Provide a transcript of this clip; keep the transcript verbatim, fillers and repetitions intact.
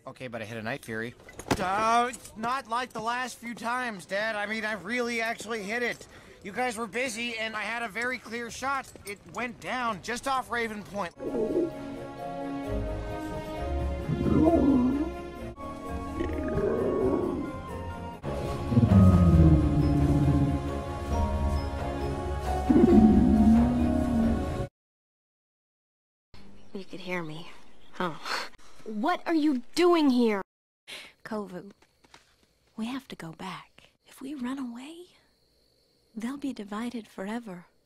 Okay, but I hit a night fury. Uh, it's not like the last few times, Dad. I mean, I really actually hit it. You guys were busy, and I had a very clear shot. It went down just off Raven Point. You could hear me, huh? What are you doing here? Kovu, we have to go back. If we run away, they'll be divided forever.